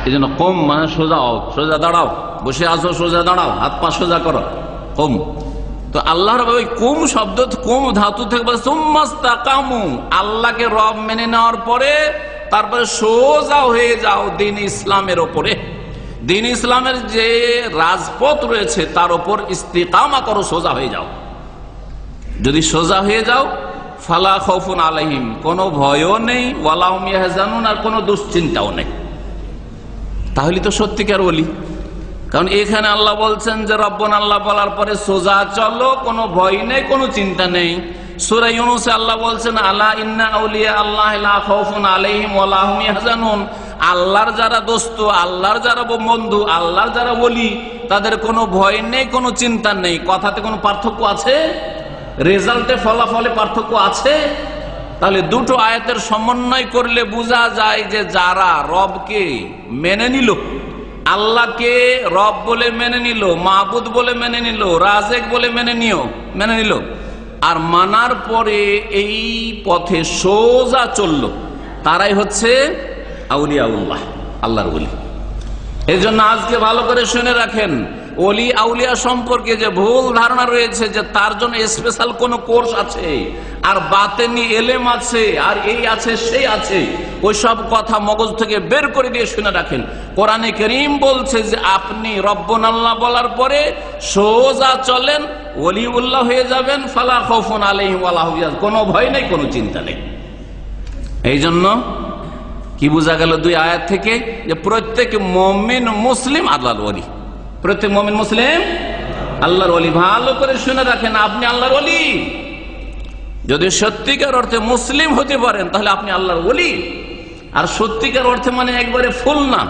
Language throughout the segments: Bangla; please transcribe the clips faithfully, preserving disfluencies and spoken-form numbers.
এই জন্য কম মানে সোজা হও, সোজা দাঁড়াও, বসে আসো সোজা দাঁড়াও, হাত পা সোজা করো, কম। তো আল্লাহর ওই কুম শব্দ, কুম ধাতু থেকে বলে সুম্মাস্তাকামু, আল্লাহকে রব মেনে নেওয়ার পরে তারপরে সোজা হয়ে যাও দিন ইসলামের ওপরে। দিন ইসলামের যে রাজপথ রয়েছে তার ওপর ইস্তিকামা করো, সোজা হয়ে যাও। যদি সোজা হয়ে যাও, ফালা খাউফুন আলাইহিম, কোনো ভয়ও নেই, ওয়ালা হুম ইয়াহজানুন, আর কোনো দুশ্চিন্তাও নেই। তাহলে তো সত্যিকার ওলি। কারণ এখানে আল্লাহ বলছেন যে রব্বুনা আল্লাহ বলার পরে সোজা চলো, কোনো ভয় নেই, কোনো চিন্তা নেই। সূরা ইউনূসে আল্লাহ বলছেন আলা ইন্না আউলিয়া আল্লাহ লা খাউফুন আলাইহিম ওয়ালা হুম ইয়াহজানুন, আল্লাহর যারা দোস্ত, আল্লাহর যারা বন্ধু, আল্লাহর যারা ওলি, তাদের কোনো ভয় নেই, কোনো চিন্তা নেই। কথাতে কোনো পার্থক্য আছে? রেজাল্টে, ফলাফলে পার্থক্য আছে? তাহলে দুটো আয়াতের সমন্বয় করলে বোঝা যায় যে যারা রবকে মেনে নিল, আল্লাহকে রব বলে মেনে নিল, মাবুদ বলে মেনে নিল, রাজেক বলে মেনে নিও মেনে নিল, আর মানার পরে এই পথে সোজা চলল, তারাই হচ্ছে আউলিয়াউল্লাহ, আল্লাহর ওলি। এই জন্য আজকে ভালো করে শুনে রাখেন, ওলি আউলিয়া সম্পর্কে যে ভুল ধারণা রয়েছে যে তার জন্য স্পেশাল কোন কোর্স আছে, আর বাতেনি এলেম আছে, আর এই আছে সেই আছে, ওই সব কথা মগজ থেকে বের করে দিয়ে শুনে রাখেন। কোরআনে কারীম বলছে যে আপনি রব্বুন আল্লাহ বলার পরে সোজা চলেন, ওলিউল্লাহ হয়ে যাবেন, ফালা খাউফুন আলাইহিম ওয়ালা হুম ইয়াহজানুন, কোনো ভয় নেই, কোনো চিন্তা নেই। এই জন্য কি বোঝা গেল দুই আয়াত থেকে? যে প্রত্যেক মুমিন মুসলিম আল্লাহর ওলি, প্রত্যেক মুমিন মুসলিম আল্লাহর ওলি। ভালো করে শুনে রাখেন, আপনি আল্লাহর ওলি। যদি সত্যিকার অর্থে মুসলিম হতে পারেন তাহলে আপনি আল্লাহর ওলি। আর সত্যিকার অর্থে মানে একবারে ফুল না।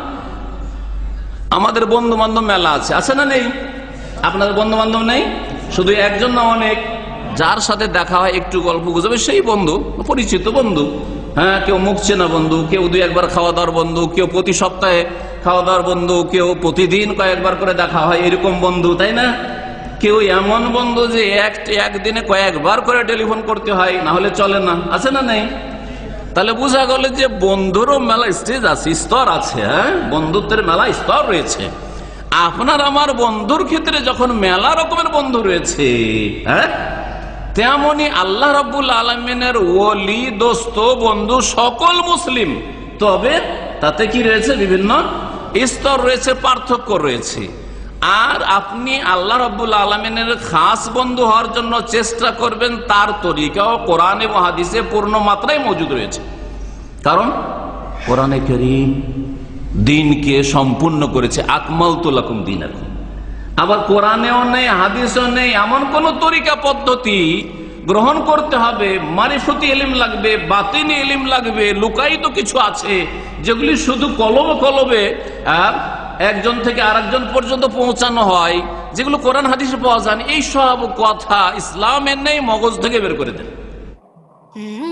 আমাদের বন্ধু বান্ধব মেলা আছে, আছে না নেই? আপনাদের বন্ধু বান্ধব নেই? শুধু একজন না, অনেক। যার সাথে দেখা হয়, একটু গল্প গুজবে, সেই বন্ধু, পরিচিত বন্ধু। হ্যাঁ, কেউ মুখ চেনা বন্ধু, কেউ দুই একবার খাওয়া দাওয়ার বন্ধু, কেউ প্রতি সপ্তাহে খাওয়া দাওয়ার বন্ধু, কেউ প্রতিদিন কয়েকবার করে দেখা হয়, এরকম বন্ধু, তাই না? কেউ এমন বন্ধু যে এক একদিনে কয়েকবার করে টেলিফোন করতে হয়, না হলে চলে না, আছে না নেই? তাহলে বোঝা গেল যে বন্ধুরও মেলা স্টেজ আছে, স্তর আছে। হ্যাঁ, বন্ধুত্বের মেলা স্তর রয়েছে। আপনার আমার বন্ধুর ক্ষেত্রে যখন মেলা রকমের বন্ধু রয়েছে, হ্যাঁ, তেমনি আল্লাহ রাব্বুল আলামিনের ওলি, দোস্ত, বন্ধু সকল মুসলিম। তবে তাতে কি রয়েছে? বিভিন্ন স্তর রয়েছে, পার্থক্য রয়েছে। আর আপনি আল্লাহ রাব্বুল আলামিনের খাস বন্ধু হওয়ার জন্য চেষ্টা করবেন, তার তরিকাও কোরআন এবং হাদিসে পূর্ণ মাত্রায় মজুদ রয়েছে। কারণ কোরআনে কারীম দ্বীনকে সম্পূর্ণ করেছে, আকমালতু লাকুম দীনাকুম। আবার কোরআনেও নেই, হাদিসেও নেই এমন কোন তরিকা পদ্ধতি গ্রহণ করতে হবে। মারিফতি ইলম লাগবে, বাতিনি ইলম লাগবে, লুকায়িত কিছু আছে যেগুলি শুধু কলবে কলবে আর একজন থেকে আরেকজন পর্যন্ত পৌঁছানো হয়, যেগুলো কোরআন হাদিসে পাওয়া যায়। এই সব কথা ইসলামের নেই, মগজ থেকে বের করে দেন।